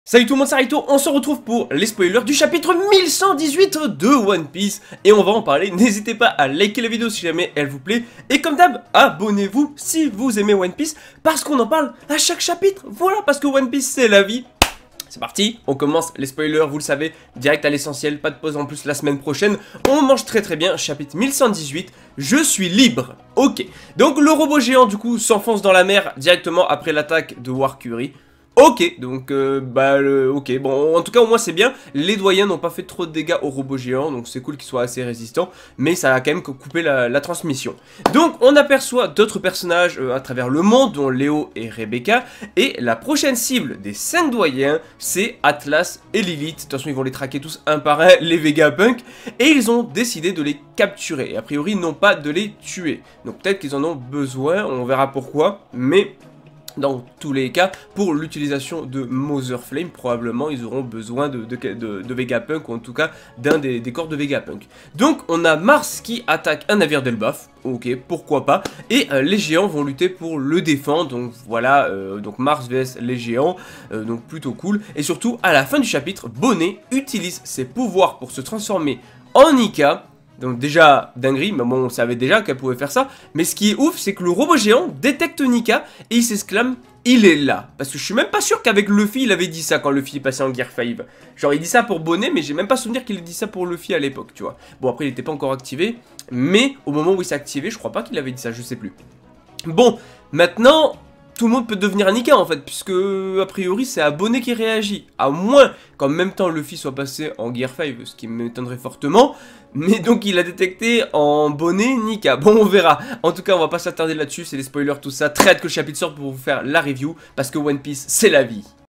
Salut tout le monde, c'est Raito, on se retrouve pour les spoilers du chapitre 1118 de One Piece et on va en parler. N'hésitez pas à liker la vidéo si jamais elle vous plaît et comme d'hab, abonnez-vous si vous aimez One Piece parce qu'on en parle à chaque chapitre. Voilà, parce que One Piece c'est la vie. C'est parti, on commence les spoilers, vous le savez, direct à l'essentiel, pas de pause en plus la semaine prochaine. On mange très très bien, chapitre 1118, je suis libre. Ok, donc le robot géant du coup s'enfonce dans la mer directement après l'attaque de War Curie. Ok, donc ok, bon en tout cas au moins c'est bien, les doyens n'ont pas fait trop de dégâts au robot géant, donc c'est cool qu'il soit assez résistant, mais ça a quand même coupé la transmission. Donc on aperçoit d'autres personnages à travers le monde, dont Léo et Rebecca, et la prochaine cible des 5 doyens, c'est Atlas et Lilith. De toute façon ils vont les traquer tous un par un, les Vegapunk, et ils ont décidé de les capturer, et a priori non pas de les tuer. Donc peut-être qu'ils en ont besoin, on verra pourquoi, mais... dans tous les cas, pour l'utilisation de Mother Flame, probablement ils auront besoin de Vegapunk, ou en tout cas d'un des corps de Vegapunk. Donc on a Mars qui attaque un navire d'Elbaf, ok, pourquoi pas, et les géants vont lutter pour le défendre, donc voilà, donc Mars vs les géants, donc plutôt cool. Et surtout, à la fin du chapitre, Bonnet utilise ses pouvoirs pour se transformer en Nika. Donc déjà, dinguerie, mais bon, on savait déjà qu'elle pouvait faire ça. Mais ce qui est ouf, c'est que le robot géant détecte Nika et il s'exclame « Il est là !» Parce que je suis même pas sûr qu'avec Luffy, il avait dit ça quand Luffy est passé en Gear 5. Genre, il dit ça pour Bonnet, mais j'ai même pas souvenir qu'il ait dit ça pour Luffy à l'époque, tu vois. Bon, après, il était pas encore activé, mais au moment où il s'est activé, je crois pas qu'il avait dit ça, je sais plus. Bon, maintenant... tout le monde peut devenir Nika en fait, puisque a priori c'est à Bonnet qui réagit. À moins qu'en même temps Luffy soit passé en Gear 5, ce qui m'étonnerait fortement. Mais donc il a détecté en Bonnet Nika. Bon, on verra. En tout cas, on va pas s'attarder là-dessus, c'est des spoilers, tout ça. Très hâte que le chapitre sorte pour vous faire la review, parce que One Piece c'est la vie.